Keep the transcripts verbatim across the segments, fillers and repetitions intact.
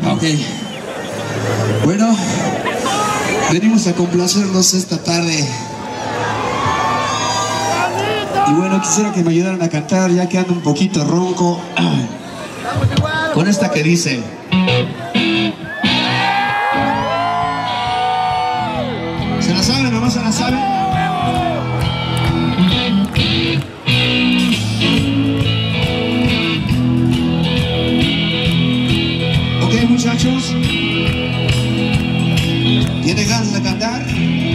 Ok. Bueno, venimos a complacerlos esta tarde. Y bueno, quisiera que me ayudaran a cantar, ya que ando un poquito ronco, con esta que dice: ¿se la saben o no se la saben? Ok, muchachos, ¿tienen ganas de cantar?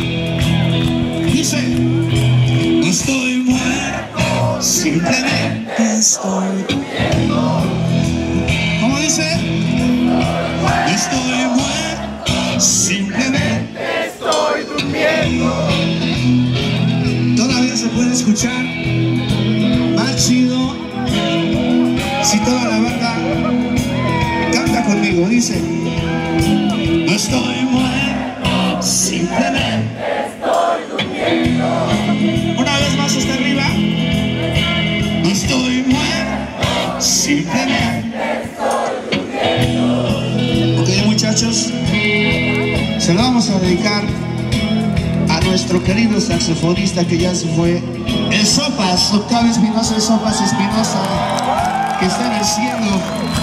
Dice: no estoy muerto, simplemente estoy durmiendo. ¿Cómo dice? No estoy muerto, simplemente estoy durmiendo. Todavía se puede escuchar más chido si toda la banda canta conmigo. Dice: no estoy muerto, simplemente estoy durmiendo. Una vez más hasta arriba. No estoy muerto, simplemente estoy durmiendo. Ok, muchachos, se lo vamos a dedicar a nuestro querido saxofonista que ya se fue, el Sopas, Octavio Espinosa, el Sopas Espinosa, que está en el cielo.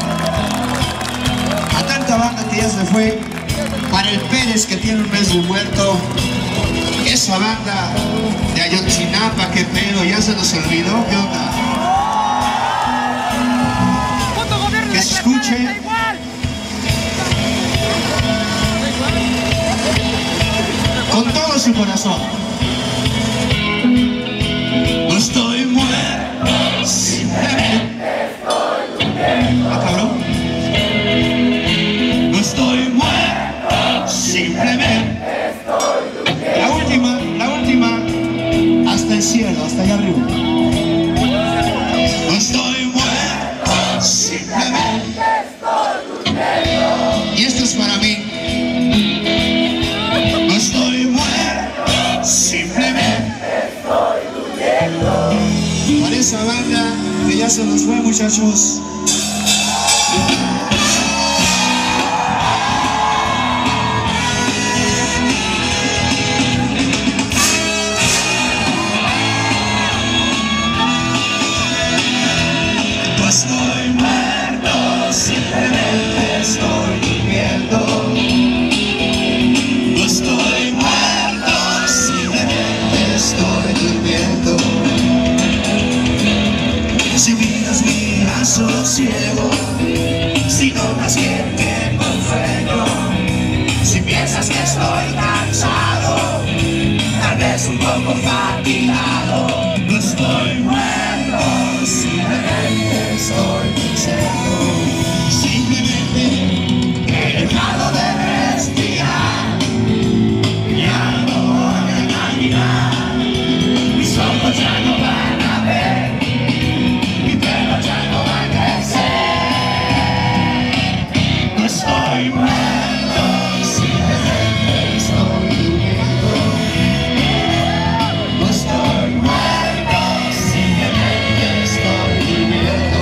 A tanta banda que ya se fue, para el Pérez, que tiene un mes de muerto. Esa banda de Ayotzinapa, qué pedo, ya se nos olvidó, ¿qué onda? Que se escuche con todo su corazón. No estoy muerto, simplemente estoy durmiendo. Ah, cabrón. No estoy muerto, simplemente estoy durmiendo. La última, la última, hasta el cielo, hasta allá arriba. No estoy muerto, simplemente estoy durmiendo. Y esto es para mí. No estoy muerto, simplemente estoy durmiendo. Para esa banda que ya se nos fue, muchachos. No estoy muerto, simplemente estoy durmiendo. No estoy muerto, simplemente estoy durmiendo. Si miras mi sosiego, si notas que tengo un freno, si piensas que estoy cansado, tal vez un poco fatigado. No estoy muerto, simplemente estoy diciendo, simplemente he dejado de respirar. Ya no voy a caminar, mis ojos ya no van a ver, mi pelo ya no va a crecer. No estoy muerto, simplemente estoy durmiendo. No estoy muerto, simplemente estoy durmiendo.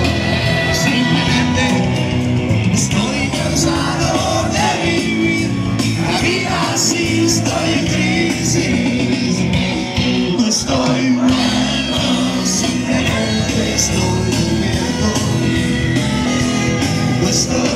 Simplemente estoy cansado de vivir la vida así, estoy en crisis. No estoy muerto, simplemente estoy durmiendo. No estoy